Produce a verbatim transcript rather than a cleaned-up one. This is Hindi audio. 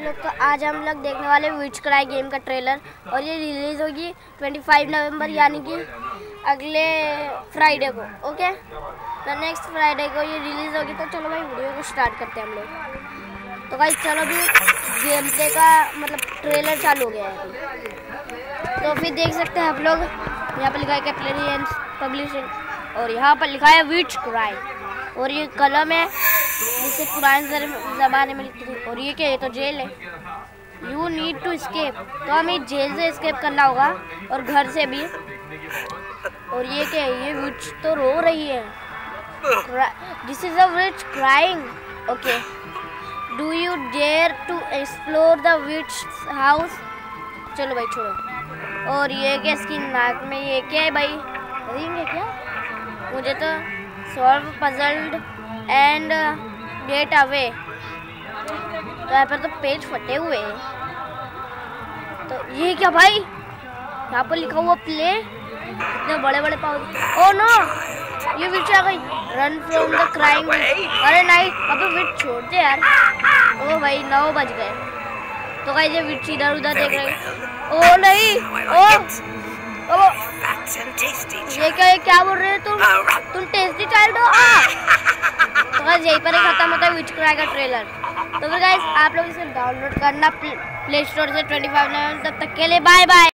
लोग, तो आज हम लोग देखने वाले विच क्राई गेम का ट्रेलर, और ये रिलीज होगी पच्चीस नवंबर यानी कि अगले फ्राइडे को। ओके, तो नेक्स्ट फ्राइडे को ये रिलीज होगी। तो चलो भाई वीडियो को स्टार्ट करते हैं हम लोग। तो भाई चलो भी गेम प्ले का मतलब ट्रेलर चालू हो गया है। तो फिर देख सकते हैं आप लोग, यहाँ पर लिखा है कैप्टन पब्लिशिंग और यहाँ पर लिखा है विच क्राई, और ये कलम है जिसे पुराने ज़माने में लिखती थी। और ये क्या है, तो जेल है। यू नीड टू एस्केप, तो हमें जेल से एस्केप करना होगा और घर से भी। और ये क्या है, ये विच तो रो रही है। This is a witch crying. Okay, do you dare to explore the witch house. चलो भाई छोड़ो। और ये क्या, इसकी नाक में ये क्या है भाई, रिंग है क्या? मुझे तो solve puzzled and get away. तो यहाँ पर तो पेज फटे हुए हैं। तो ये क्या भाई, यहाँ पर लिखा हुआ प्ले, इतने बड़े बड़े पाउच। ओह नो, ये विच आ गई। Run from the crying. अरे नहीं, अबे विच छोड़ दे यार। ओ भाई नौ बज गए। तो गाइस ये विच इधर उधर देख रहे हैं। ओ नहीं, ओ ओ ये क्या है, क्या बोल रहे हो तुम? तुम टेस्टी चाइल्ड हो। तो गाइस यहीं पर ही खत्म होता है विच क्राई का ट्रेलर। तो फिर गाइस आप लोग इसे डाउनलोड करना प्ले स्टोर से पच्चीस नवंबर तक के लिए। Bye bye.